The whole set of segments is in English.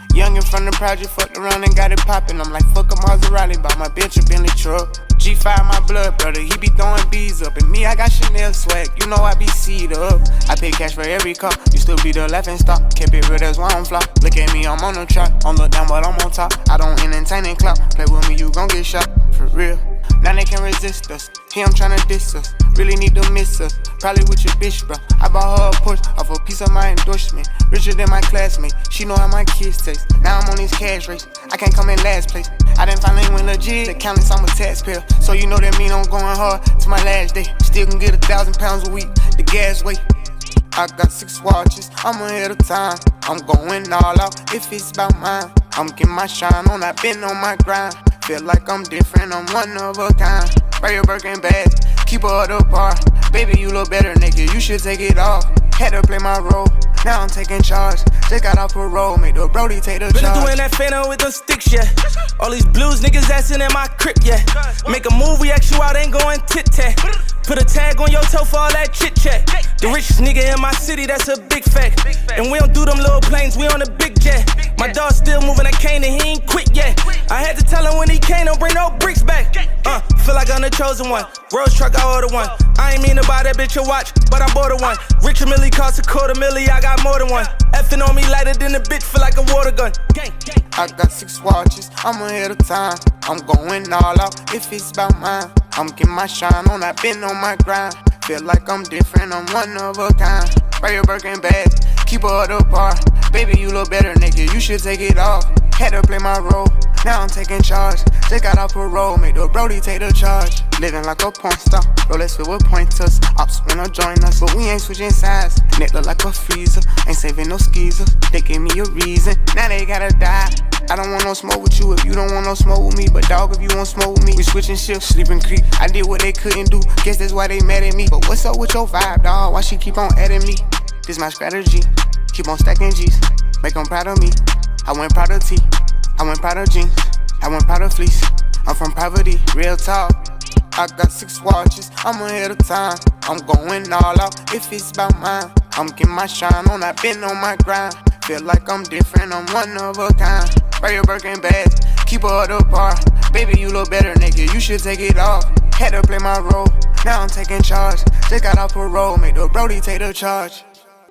Youngin' from the project, fucked around and got it poppin'. I'm like, fuck a Maserati, bought my bitch a Bentley truck. G5 my blood brother, he be throwing bees up. And me, I got Chanel swag, you know I be seed up. I pay cash for every car, you still be the laughing stock. Kept it real, that's why I'm flop. Look at me, I'm on the track. On look down, but I'm on top. I don't entertain and clout. Play with me, you gon' get shot, for real. Now they can't resist us. Here I'm tryna diss us. Really need to miss us. Probably with your bitch, bro. I bought her a Porsche off a piece of my endorsement. Richer than my classmate. She know how my kids taste. Now I'm on this cash race. I can't come in last place. I didn't finally win legit. The countless, I'm a taxpayer. So you know that mean I'm going hard to my last day. Still can get 1,000 pounds a week. The gas weight. I got 6 watches. I'm ahead of time. I'm going all out if it's about mine. I'm getting my shine on. I've been on my grind. Feel like I'm different, I'm one of a kind. Wear your Birkin bag, keep her at the bar. Baby, you look better naked, you should take it off. Had to play my role, now I'm taking charge. Just got off parole, made the Brody take the charge. Been doing that phantom with them sticks, yeah. All these blues niggas assin' in my crib, yeah. Make a move, we act you out, ain't going tit-tat. Put a tag on your toe for all that chit-chat. The richest nigga in my city, that's a big fact. And we don't do them little planes, we on the big jet. My dog still moving that cane and he ain't quit yet. I had to tell him when he came, don't bring no bricks back. Feel like I'm the chosen one. Rose truck, I order one. I ain't mean to buy that bitch a watch, but I bought her one. Richard Millie cost $250,000, I got more than one. Effing on me lighter than a bitch, feel like a water gun. I got 6 watches, I'm ahead of time. I'm going all out if it's about mine. I'm getting my shine on, I've been on my grind. Feel like I'm different, I'm one of a kind. Wear your Birkin bag, keep her at the bar. Baby, you look better naked, you should take it off. Had to play my role, now I'm taking charge. Just got off parole, made the Brody take the charge. Living like a porn star, Rolex filled with pointers. Ops wanna join us, but we ain't switching sides. Neck look like a freezer, ain't saving no skeezers. They gave me a reason, now they gotta die. I don't want no smoke with you if you don't want no smoke with me. But dog, if you want smoke with me, we switching shifts, sleeping creep. I did what they couldn't do, guess that's why they mad at me. But what's up with your vibe, dawg? Why she keep on adding me? This my strategy, keep on stacking G's. Make them proud of me. I went proud of T, I went proud of jeans, I went proud of fleece. I'm from poverty, real talk. I got 6 watches, I'm ahead of time. I'm going all out if it's about mine. I'm getting my shine on, I've been on my grind. Feel like I'm different, I'm one of a kind. Wear your Birkin bag, keep her at the bar. Baby, you look better naked, you should take it off. Had to play my role, now I'm taking charge. Just got off parole, made the Brody take the charge.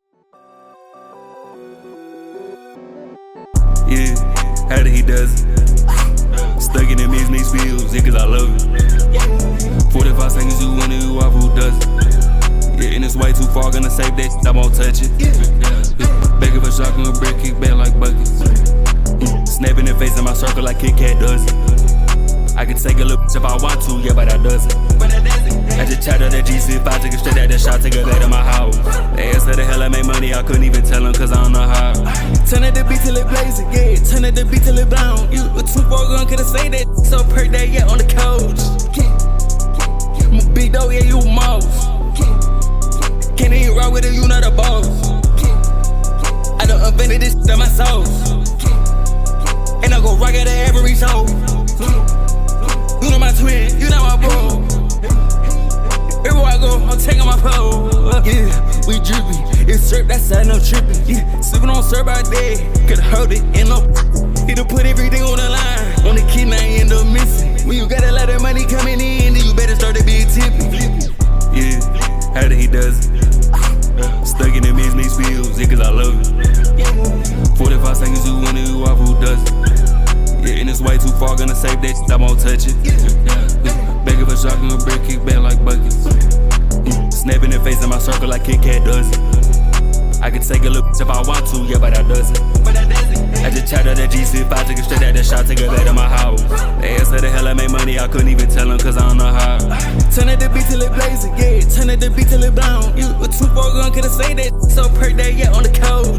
Yeah, how did he does it? Stuck in them mixed fields, yeah, cause I love it. 45 seconds, you wonder who off, who does it? Yeah, and it's way too far, gonna save that shit, I won't touch it. Begging for shotgun with brick, kick back like buckets. Snapping the face in my circle like Kit Kat does it. I can take a look if I want to, yeah, but I doesn't. I just chatted that G6, I took it straight out that shot, take it back to my house. They asked how the hell I make money, I couldn't even tell them cause I don't know how. Turn at the beat till it blazing, yeah, turn at the beat till it blown. You a 2-4 gun, could've say that, so per day, yeah, on the couch. I'm a big dog, yeah, you a mouse. Can't even rock with it, you not a boss. I done invented this shit on my sauce. And I go rock at every show. You know my twin, you know my bro. Everywhere I go, I'm taking my pole. Yeah, we drippin'. It's syrup, that's how no trippin'. Yeah, sippin' on syrup out there. Could hold it in no. It'll put everything on the line. On the kid, I end up missing. When you got a lot of money coming in, then you better start to be tippin'. Yeah, how did he does it? Stuck in them mixed fields, yeah, cause I love it. 45 seconds, you wonder who off, who does it? Yeah, and it's way too far, gonna save that shit, I won't touch it. Begging for shotgun with brick, kick back like buckets. Snapping the face in my circle like Kit Kat does it. I can take a look if I want to, yeah, but I doesn't. I just chatted that G6, I took it straight out that shot, take it back to my house. They asked how the hell I make money, I couldn't even tell them cause I don't know how. Turn at the beat till it blazing, yeah, turn at the beat till it blown. You a 2-4 gun, could've say that, so per day, yeah, on the couch.